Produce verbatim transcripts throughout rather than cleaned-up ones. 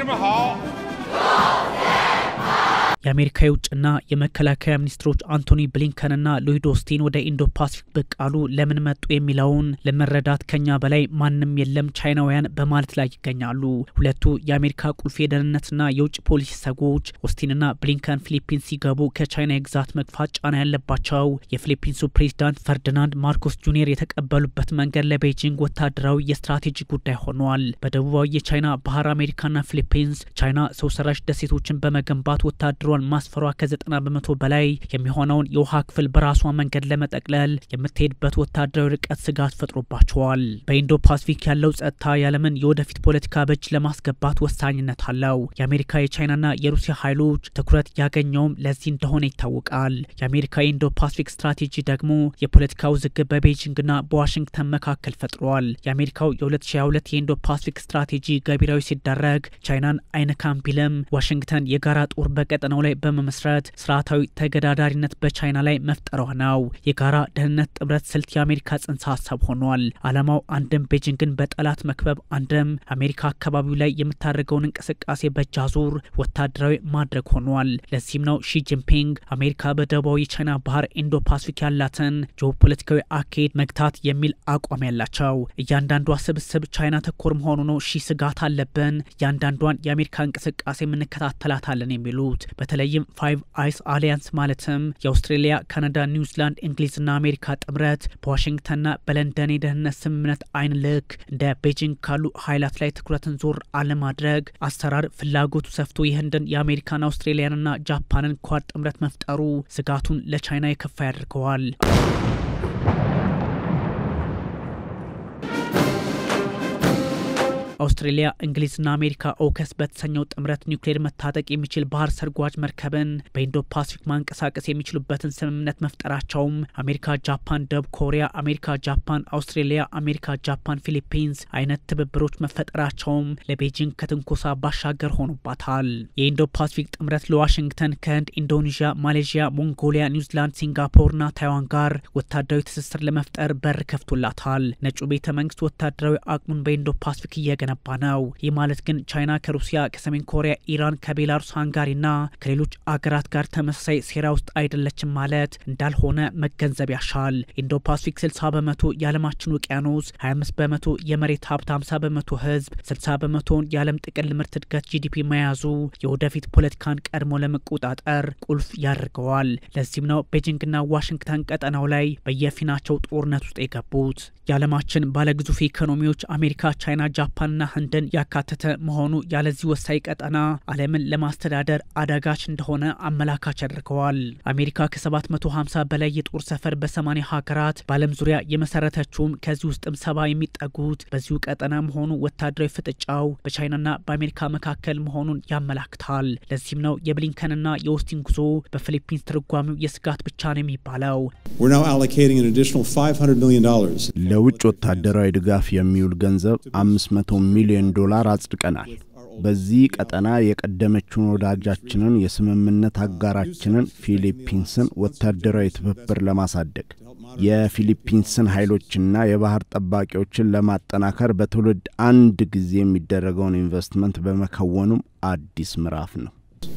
የአሜሪካ የውጭና የመከላከያ ሚኒስትሮች አንቶኒ ብሊንከንና ሎይድ ኦስቲን ወደ ኢንዶ ፓሲፊክ በቃሉ ለምን መጡ የሚለውን ለመረዳት ከኛ በላይ ማንም የለም ቻይናውያን በማለት ላይ ይገኛሉ። ሁለቱ የአሜሪካ ቁልፍ የደህንነትና የውጭ ፖሊሲ ሰዎች ኦስቲንና ብሊንከን ፊሊፒንስ ሲገቡ ከቻይና የግዛት መግፋት ጫና ያለባቸው የፊሊፒንሱ ፕሬዝዳንት ፈርዲናንድ ማርኮስ ጁኒየር የተቀበሉበት መንገድ ለቤጂንግ ወታደራዊ የስትራቴጂ ጉዳይ ሆኗል። በደቡባዊ የቻይና ባህር አሜሪካና ፊሊፒንስ ቻይና ሰው ሰራሽ ደሴቶችን በመገንባት ወታደራዊ ማስፈሯ ከዘጠና በመቶ በላይ የሚሆነውን የውሃ ክፍል በራሷ መንገድ ለመጠቅለል የምትሄድበት ወታደራዊ ርቀት ስጋት ፈጥሮባቸዋል። በኢንዶ ፓሲፊክ ያለው ጸጥታ ያለምን የወደፊት ፖለቲካ በእጅ ለማስገባት ወሳኝነት አለው። የአሜሪካ የቻይናና የሩሲያ ኃይሎች ትኩረት ያገኘውም ለዚህ እንደሆነ ይታወቃል። የአሜሪካ የኢንዶ ፓሲፊክ ስትራቴጂ ደግሞ የፖለቲካ ውዝግብ በቤጂንግና በዋሽንግተን መካከል ፈጥሯል። የአሜሪካው የ2022 የኢንዶ ፓሲፊክ ስትራቴጂ ገቢራዊ ሲደረግ ቻይናን አይነካም ቢልም ዋሽንግተን የጋራ ጦር በቀጠናው ላይ በመመስረት ስርዓታዊ ተገዳዳሪነት በቻይና ላይ መፍጠሯ ነው። የጋራ ደህንነት ጥብረት ስልት የአሜሪካ ጽንሰ ሀሳብ ሆኗል። ዓላማው አንድም ቤጂንግን በጠላት መክበብ፣ አንድም አሜሪካ አካባቢው ላይ የምታደርገውን እንቅስቃሴ በእጃዙር ወታደራዊ ማድረግ ሆኗል። ለዚህም ነው ሺ ጂንፒንግ አሜሪካ በደቡባዊ የቻይና ባህር ኢንዶ ፓሲፊክ ያላትን ጂኦፖለቲካዊ አካሄድ መግታት የሚል አቋም ያላቸው። እያንዳንዷ ስብስብ ቻይና ተኮር መሆኑ ነው ሺ ስጋት አለብን፣ እያንዳንዷን የአሜሪካ እንቅስቃሴ እንከታተላታለን የሚሉት። በተለይም ፋይቭ አይስ አሊያንስ ማለትም የአውስትራሊያ፣ ካናዳ፣ ኒውዚላንድ፣ እንግሊዝና አሜሪካ ጥምረት በዋሽንግተንና በለንደን የደህንነት ስምምነት አይን ልክ እንደ ቤጂንግ ካሉ ኃይላት ላይ ትኩረትን ዞር አለማድረግ አሰራር ፍላጎቱ ሰፍቶ የህንድን የአሜሪካን አውስትራሊያንና ጃፓንን ኳድ ጥምረት መፍጠሩ ስጋቱን ለቻይና የከፋ ያደርገዋል። አውስትራሊያ፣ እንግሊዝና አሜሪካ ኦከስ በተሰኘው ጥምረት ኒውክሌር መታጠቅ የሚችል ባህር ሰርጓጅ መርከብን በኢንዶ ፓሲፊክ ማንቀሳቀስ የሚችሉበትን ስምምነት መፍጠራቸውም አሜሪካ፣ ጃፓን፣ ደቡብ ኮሪያ፣ አሜሪካ፣ ጃፓን፣ አውስትራሊያ፣ አሜሪካ፣ ጃፓን፣ ፊሊፒንስ አይነት ትብብሮች መፈጠራቸውም ለቤጂንግ ከትንኮሳ ባሻገር ሆኖባታል። የኢንዶ ፓሲፊክ ጥምረት ለዋሽንግተን ከህንድ፣ ኢንዶኔዥያ፣ ማሌዥያ፣ ሞንጎሊያ፣ ኒውዚላንድ፣ ሲንጋፖርና ታይዋን ጋር ወታደራዊ ትስስር ለመፍጠር በር ከፍቶላታል። ነጩ ቤተ መንግስት ወታደራዊ አቅሙን በኢንዶ ፓሲፊክ እየገ ነባ ነው። ይህ ማለት ግን ቻይና ከሩሲያ፣ ከሰሜን ኮሪያ፣ ኢራን፣ ከቤላሩስ፣ ሃንጋሪና ከሌሎች አገራት ጋር ተመሳሳይ ሴራ ውስጥ አይደለችም ማለት እንዳልሆነ መገንዘብ ያሻል። ኢንዶ ፓሲፊክ ስልሳ በመቶ የዓለማችን ውቅያኖስ፣ ሀያ አምስት በመቶ የመሬት ሀብት፣ ሀምሳ በመቶ ህዝብ፣ ስልሳ በመቶውን የዓለም ጥቅል ምርት እድገት ጂዲፒ መያዙ የወደፊት ፖለቲካን ቀድሞ ለመቆጣጠር ቁልፍ ያደርገዋል። ለዚህም ነው ቤጂንግና ዋሽንግተን ቀጠናው ላይ በየፊናቸው ጦርነት ውስጥ የገቡት። የዓለማችን ባለግዙፍ ኢኮኖሚዎች አሜሪካ፣ ቻይና፣ ጃፓን ና ህንድን ያካተተ መሆኑ ያለዚህ ወሳኝ ቀጠና ዓለምን ለማስተዳደር አዳጋች እንደሆነ አመላካች ያደርገዋል። አሜሪካ ከሰባት መቶ ሀምሳ በላይ የጦር ሰፈር በሰማንያ ሀገራት በዓለም ዙሪያ የመሰረተችውም ከዚህ ውስጥም ሰባ የሚጠጉት በዚሁ ቀጠና መሆኑ ወታደራዊ ፍጥጫው በቻይናና በአሜሪካ መካከል መሆኑን ያመላክታል። ለዚህም ነው የብሊንከንና የኦስቲን ጉዞ በፊሊፒንስ ትርጓሜው የስጋት ብቻ ነው የሚባለው። ለውጭ ወታደራዊ ድጋፍ የሚውል ገንዘብ አምስት መቶ ሚሊዮን ዶላር አጽድቀናል። በዚህ ቀጠና የቀደመችውን ወዳጃችንን የስምምነት አጋራችንን ፊሊፒንስን ወታደራዊ ትብብር ለማሳደግ የፊሊፒንስን ኃይሎችና የባህር ጠባቂዎችን ለማጠናከር በትውልድ አንድ ጊዜ የሚደረገውን ኢንቨስትመንት በመከወኑም አዲስ ምዕራፍ ነው።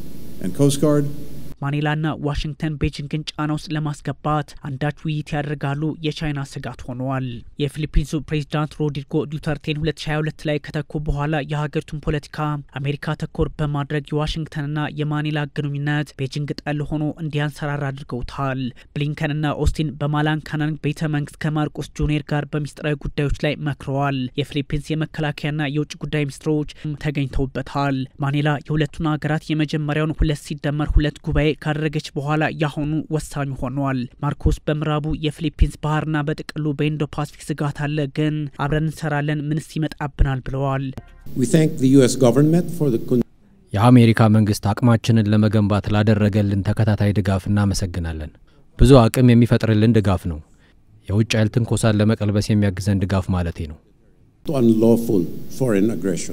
ማኒላና ዋሽንግተን ቤጂንግን ጫና ውስጥ ለማስገባት አንዳች ውይይት ያደርጋሉ የቻይና ስጋት ሆኗል። የፊሊፒንሱ ፕሬዝዳንት ሮድሪጎ ዱተርቴን ሁለት ሺህ ሃያ ሁለት ላይ ከተኩ በኋላ የሀገሪቱን ፖለቲካ አሜሪካ ተኮር በማድረግ የዋሽንግተንና የማኒላ ግንኙነት ቤጂንግ ጠል ሆኖ እንዲያንሰራራ አድርገውታል። ብሊንከንና ኦስቲን በማላንካናንግ ቤተ መንግስት ከማርኮስ ጁኒየር ጋር በሚስጥራዊ ጉዳዮች ላይ መክረዋል። የፊሊፒንስ የመከላከያና የውጭ ጉዳይ ሚኒስትሮች ተገኝተውበታል። ማኒላ የሁለቱን ሀገራት የመጀመሪያውን ሁለት ሲደመር ሁለት ጉባኤ ካደረገች በኋላ ያሆኑ ወሳኝ ሆኗል። ማርኮስ በምዕራቡ የፊሊፒንስ ባህርና በጥቅሉ በኢንዶ ፓሲፊክ ስጋት አለ፣ ግን አብረን እንሰራለን፣ ምንስ ይመጣብናል ብለዋል። የአሜሪካ መንግስት አቅማችንን ለመገንባት ላደረገልን ተከታታይ ድጋፍ እናመሰግናለን። ብዙ አቅም የሚፈጥርልን ድጋፍ ነው። የውጭ ኃይል ትንኮሳን ለመቀልበስ የሚያግዘን ድጋፍ ማለቴ ነው።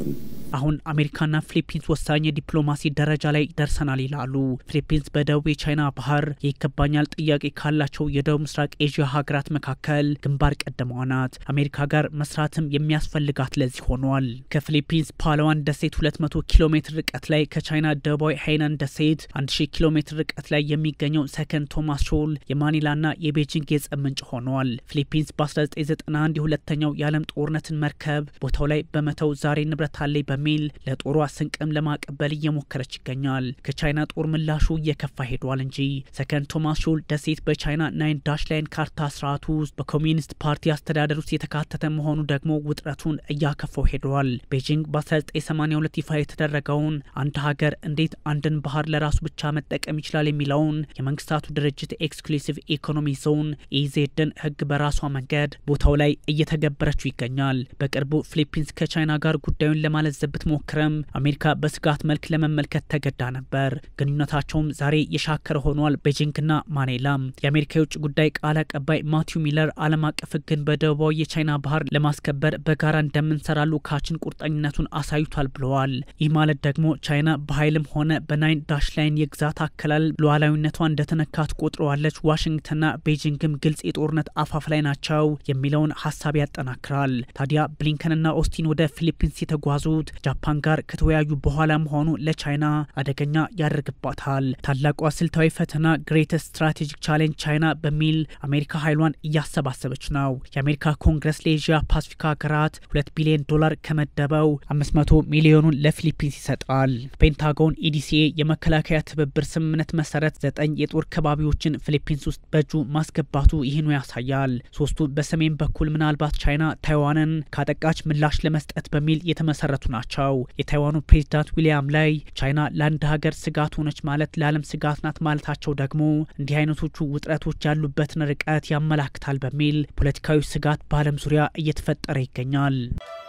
አሁን አሜሪካና ፊሊፒንስ ወሳኝ የዲፕሎማሲ ደረጃ ላይ ደርሰናል ይላሉ። ፊሊፒንስ በደቡብ የቻይና ባህር ይገባኛል ጥያቄ ካላቸው የደቡብ ምስራቅ ኤዥያ ሀገራት መካከል ግንባር ቀደሟ ናት። አሜሪካ ጋር መስራትም የሚያስፈልጋት ለዚህ ሆኗል። ከፊሊፒንስ ፓላዋን ደሴት ሁለት መቶ ኪሎ ሜትር ርቀት ላይ ከቻይና ደቡባዊ ሃይናን ደሴት አንድ ሺህ ኪሎ ሜትር ርቀት ላይ የሚገኘው ሰከንድ ቶማስ ሾል የማኒላና የቤጂንግ የጸብ ምንጭ ሆኗል። ፊሊፒንስ በ1991 የሁለተኛው የዓለም ጦርነትን መርከብ ቦታው ላይ በመተው ዛሬ ንብረት አለኝ በሚል ለጦሯ ስንቅም ለማቀበል እየሞከረች ይገኛል። ከቻይና ጦር ምላሹ እየከፋ ሄዷል እንጂ ሰከንድ ቶማስ ሾል ደሴት በቻይና ናይን ዳሽ ላይን ካርታ ስርዓቱ ውስጥ በኮሚኒስት ፓርቲ አስተዳደር ውስጥ የተካተተ መሆኑ ደግሞ ውጥረቱን እያከፋው ሄዷል። ቤጂንግ በ1982 ይፋ የተደረገውን አንድ ሀገር እንዴት አንድን ባህር ለራሱ ብቻ መጠቀም ይችላል የሚለውን የመንግስታቱ ድርጅት ኤክስክሉሲቭ ኢኮኖሚ ዞን ኢዜድን ህግ በራሷ መንገድ ቦታው ላይ እየተገበረችው ይገኛል። በቅርቡ ፊሊፒንስ ከቻይና ጋር ጉዳዩን ለማለዘብ ብትሞክረም አሜሪካ በስጋት መልክ ለመመልከት ተገዳ ነበር። ግንኙነታቸውም ዛሬ የሻከረ ሆኗል። ቤጂንግና ማኒላ የአሜሪካ የውጭ ጉዳይ ቃል አቀባይ ማቲው ሚለር ዓለም አቀፍ ህግን በደቡባዊ የቻይና ባህር ለማስከበር በጋራ እንደምንሰራ ልዑካችን ቁርጠኝነቱን አሳይቷል ብለዋል። ይህ ማለት ደግሞ ቻይና በኃይልም ሆነ በናይን ዳሽ ላይን የግዛት አከላል ሉዓላዊነቷ እንደተነካ ትቆጥረዋለች። ዋሽንግተንና ቤጂንግም ግልጽ የጦርነት አፋፍ ላይ ናቸው የሚለውን ሀሳብ ያጠናክራል። ታዲያ ብሊንከንና ኦስቲን ወደ ፊሊፒንስ የተጓዙት ጃፓን ጋር ከተወያዩ በኋላ መሆኑ ለቻይና አደገኛ ያደርግባታል። ታላቋ ስልታዊ ፈተና ግሬተስት ስትራቴጂክ ቻሌንጅ ቻይና በሚል አሜሪካ ኃይሏን እያሰባሰበች ነው። የአሜሪካ ኮንግረስ ለኤዥያ ፓሲፊክ ሀገራት ሁለት ቢሊዮን ዶላር ከመደበው አምስት መቶ ሚሊዮኑን ለፊሊፒንስ ይሰጣል። ፔንታጎን ኢዲሲኤ የመከላከያ ትብብር ስምምነት መሰረት ዘጠኝ የጦር ከባቢዎችን ፊሊፒንስ ውስጥ በእጁ ማስገባቱ ይህኑ ያሳያል። ሶስቱ በሰሜን በኩል ምናልባት ቻይና ታይዋንን ካጠቃች ምላሽ ለመስጠት በሚል የተመሰረቱ ናቸው። የታይዋኑ ፕሬዝዳንት ዊሊያም ላይ ቻይና ለአንድ ሀገር ስጋት ሆነች ማለት ለዓለም ስጋት ናት ማለታቸው ደግሞ እንዲህ አይነቶቹ ውጥረቶች ያሉበትን ርቀት ያመላክታል በሚል ፖለቲካዊ ስጋት በዓለም ዙሪያ እየተፈጠረ ይገኛል።